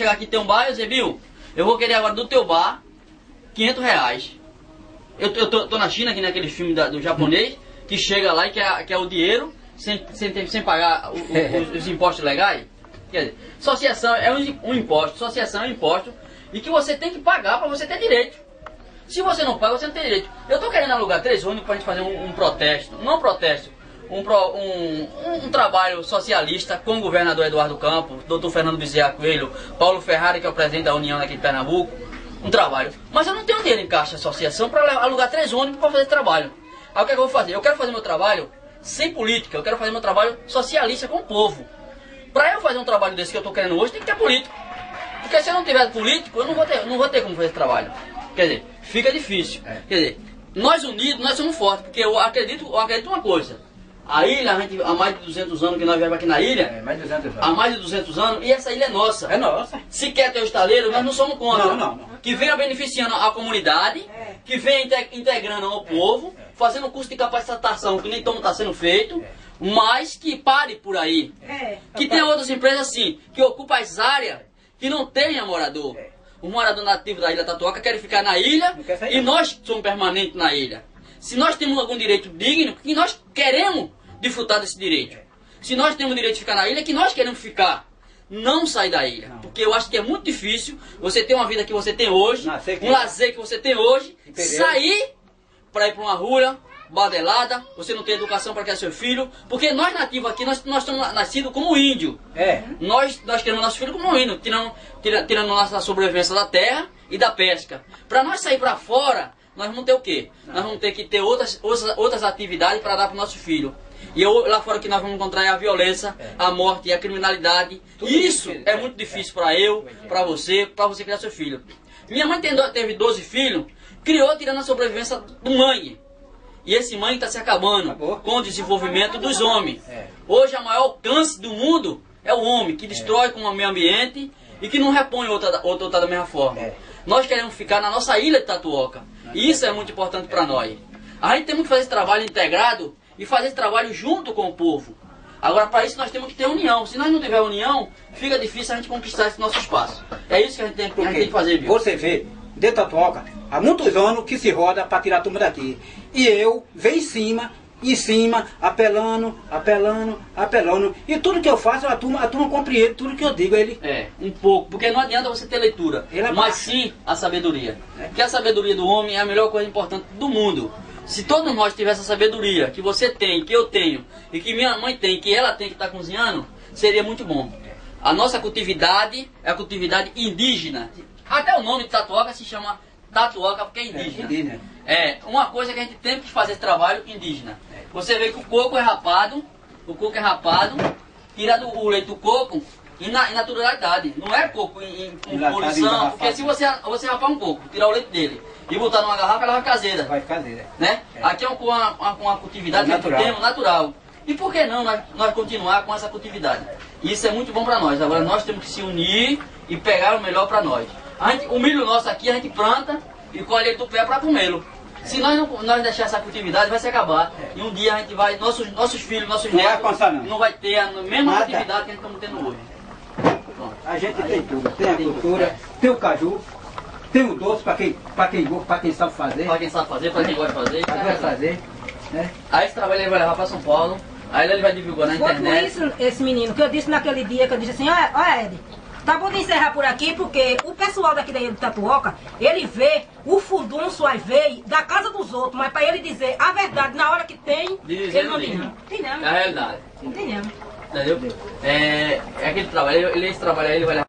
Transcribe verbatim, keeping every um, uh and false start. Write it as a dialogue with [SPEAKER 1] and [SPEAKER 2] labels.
[SPEAKER 1] chegar aqui e ter um bar e dizer, Bill, eu vou querer agora do teu bar quinhentos reais. Eu, eu tô, tô na China, aqui naquele filme da, do japonês, que chega lá e quer, quer o dinheiro sem, sem, sem pagar o, o, os, os impostos legais. Quer dizer, associação é um, um imposto, associação é um imposto e que você tem que pagar para você ter direito. Se você não paga, você não tem direito. Eu tô querendo alugar três ônibus pra gente fazer um, um protesto, não um protesto, um, pro, um, um, um trabalho socialista com o governador Eduardo Campos, doutor Fernando Bezerra Coelho, Paulo Ferrari, que é o presidente da União aqui de Pernambuco, um trabalho. Mas eu não tenho dinheiro em caixa de associação para alugar três ônibus para fazer trabalho. Aí o que, é que eu vou fazer? Eu quero fazer meu trabalho sem política, eu quero fazer meu trabalho socialista com o povo. Para eu fazer um trabalho desse que eu tô querendo hoje, tem que ter político. Porque se eu não tiver político, eu não vou ter, não vou ter como fazer esse trabalho. Quer dizer, fica difícil. É. Quer dizer, nós unidos, nós somos fortes, porque eu acredito, eu acredito uma coisa. A ilha, a gente, há mais de duzentos anos que nós viemos aqui na ilha,
[SPEAKER 2] é, mais de duzentos anos.
[SPEAKER 1] há mais de duzentos anos, e essa ilha é nossa.
[SPEAKER 2] É nossa.
[SPEAKER 1] Se quer ter o estaleiro, nós não somos contra.
[SPEAKER 2] Não, não, não.
[SPEAKER 1] Que venha beneficiando a comunidade, que venha integrando o povo, fazendo curso de capacitação, que nem está sendo feito, mas que pare por aí. Que tem outras empresas assim, que ocupam as áreas que não tenha morador. O morador nativo da Ilha Tatuoca quer ficar na ilha e nós somos permanentes na ilha. Se nós temos algum direito digno, que nós queremos desfrutar desse direito. Se nós temos o direito de ficar na ilha, que nós queremos ficar. Não sair da ilha. Não. Porque eu acho que é muito difícil você ter uma vida que você tem hoje, um lazer que você tem hoje, sair para ir para uma rua badelada, você não tem educação para criar seu filho, porque nós nativos aqui, nós, nós estamos nascidos como índio. É. Nós, nós queremos nosso filho como índio, tirando, tirando, tirando nossa sobrevivência da terra e da pesca. Para nós sair para fora, nós vamos ter o quê? Não. Nós vamos ter que ter outras, outras, outras atividades para dar para o nosso filho. E eu, lá fora que nós vamos encontrar é a violência, é. a morte e a criminalidade. Tudo isso é muito difícil para eu, para você, para você criar seu filho. Minha mãe teve doze filhos, criou tirando a sobrevivência do mãe. E esse mãe está se acabando Acabou. com o desenvolvimento dos homens. É. Hoje, o maior alcance do mundo é o homem, que destrói é. com o meio ambiente e que não repõe outra, outra, outra da mesma forma. É. Nós queremos ficar na nossa ilha de Tatuoca. E isso é muito importante para nós. A gente tem que fazer esse trabalho integrado e fazer esse trabalho junto com o povo. Agora, para isso, nós temos que ter união. Se nós não tiver união, fica difícil a gente conquistar esse nosso espaço. É isso que a gente tem, a gente tem que fazer, viu?
[SPEAKER 2] Você vê, de Tatuoca, há muitos anos que se roda para tirar a turma daqui. E eu venho em cima, em cima, apelando, apelando, apelando. E tudo que eu faço, a turma, a turma compreende tudo que eu digo a ele.
[SPEAKER 1] É, um pouco. Porque não adianta você ter leitura,
[SPEAKER 2] é
[SPEAKER 1] mas sim a sabedoria. É. Porque a sabedoria do homem é a melhor coisa importante do mundo. Se todos nós tivéssemos a sabedoria que você tem, que eu tenho, e que minha mãe tem, que ela tem que estar cozinhando, seria muito bom. A nossa cultividade é a cultividade indígena. Até o nome de Tatuoca se chama Tatuoca porque é indígena. É, indígena. É uma coisa que a gente tem que fazer esse trabalho indígena. Você vê que o coco é rapado, o coco é rapado, tira do, o leite do coco em, na, em naturalidade. Não é coco em, em, em poluição, porque se você, você rapar um coco, tirar o leite dele e botar numa garrafa, ela vai caseira.
[SPEAKER 2] Vai caseira.
[SPEAKER 1] Né? É. Aqui é uma, uma, uma cultividade é natural. que temos natural. E por que não nós, nós continuar com essa cultividade? Isso é muito bom para nós. Agora nós temos que se unir e pegar o melhor para nós. A gente, o milho nosso aqui a gente planta e colhe ele do pé para comê-lo. Se nós não nós deixar essa cultividade, vai se acabar. É. E um dia a gente vai, nossos, nossos filhos, nossos
[SPEAKER 2] não
[SPEAKER 1] netos,
[SPEAKER 2] vai passar, não.
[SPEAKER 1] não vai ter a mesma Nada. atividade que a gente está tendo hoje.
[SPEAKER 2] Bom, a gente tem tudo. Tem a cultura, tem o caju, tem o doce para quem, para quem, para quem sabe fazer.
[SPEAKER 1] Para quem sabe fazer, para quem gosta de fazer.
[SPEAKER 2] Para quem gosta de fazer. Né?
[SPEAKER 1] Aí esse trabalho ele vai levar para São Paulo. Aí ele vai divulgar na internet.
[SPEAKER 3] Por isso, esse menino, que eu disse naquele dia, que eu disse assim, ó, ó Ed, tá bom de encerrar por aqui, porque o pessoal daqui da Ilha de Tatuoca, ele vê o furdunço, aí vê da casa dos outros, mas para ele dizer a verdade na hora que tem,
[SPEAKER 1] dizer
[SPEAKER 3] ele não diz não. Tem não.
[SPEAKER 1] É a realidade.
[SPEAKER 3] Não tem não.
[SPEAKER 1] Entendeu? É, é aquele trabalho, ele, esse trabalho aí ele vai levar